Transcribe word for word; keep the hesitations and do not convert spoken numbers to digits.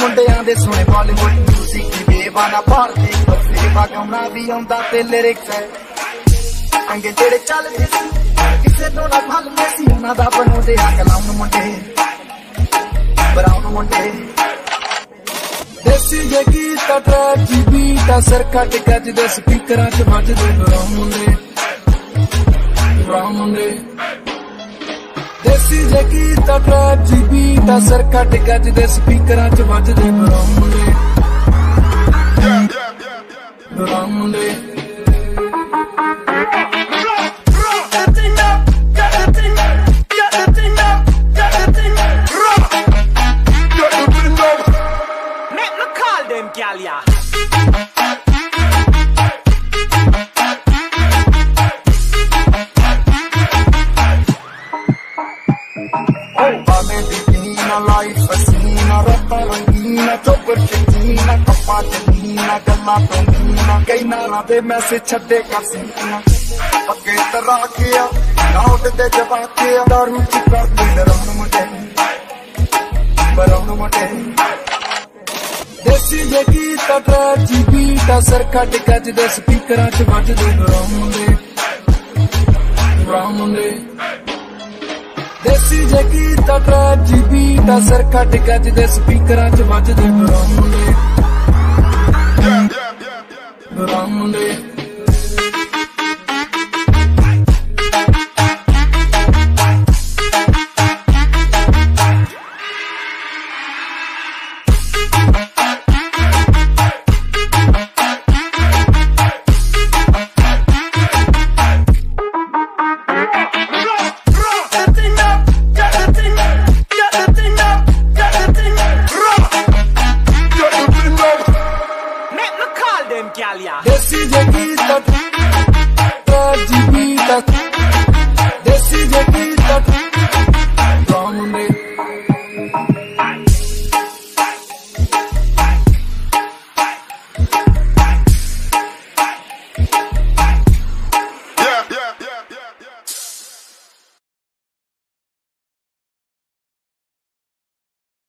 ਮੁੰਡਿਆਂ ਦੇ ਸੁਣੇ ਬਾਲੀਵੁੱਡ ਮਿਊਜ਼ਿਕ ਦੀ ਬੇਵਾਨਾ ਭਾਰਤੀ ਫੇਵਾ ਗਾਉਣਾ ਵੀ ਆਉਂਦਾ ਤੇ ਲਿਰਿਕਸ ਹੈ ਅੰਗੇ ਜਿਹੜੇ ਚੱਲਦੇ ਸੀ ਕਿਸੇ ਤੋਂ ਨਾ ਭੱਲਦੇ ਸੀ ਉਹਨਾਂ ਦਾ ਬਣਾਉਂਦੇ ਆ ਕਲਾਮ ਮੁੰਡੇ ਬਰਾਉਨ ਮੁੰਡੇ ਦੇਸੀ ਜੇ ਗੀਤ ਟਰੈਕ ਦੀ ਬੀਟ ਅਸਰ ਕੱਟ ਗੱਜਦੇ ਸਪੀਕਰਾਂ 'ਚ ਵੱਜਦੇ ਬਰਾਉਨ ਮੁੰਡੇ ਬਰਾਉਨ ਮੁੰਡੇ ਦੇਸੀ ਜੇ ਗੀਤ ਟਰੈਕ ਦੀ ਬੀਟ ਅਸਰ ਕੱਟ ਗੱਜਦੇ ਸਪੀਕਰਾਂ 'ਚ ਵੱਜਦੇ ਬਰਾਉਨ ਮੁੰਡੇ ਬਰਾਉਨ ਮੁੰਡੇ Gal, yeah. Life fascina, ratta rangina, chopper china, kappa china, galla pangina, kei nara de message chhade kar sina, pake tara kiya, naut de java kiya, daru chi kar de raun mute, baraun mute. Desi je geet trap ji beat asar kat gajde speakeran ch vajde baraun mute, baraun mute. ਦੇਸੀ ਜੇ ਗੀਤ track ਜੀ beat ਅਸਰ ਕੱਟ ਗੱਜਦੇ ਸਪੀਕਰਾਂ 'ਚ ਵੱਜਦੇ brown ਮੁੰਡੇ brown ਮੁੰਡੇ Gal, yeah. Desi je geet trap ji beat, desi je geet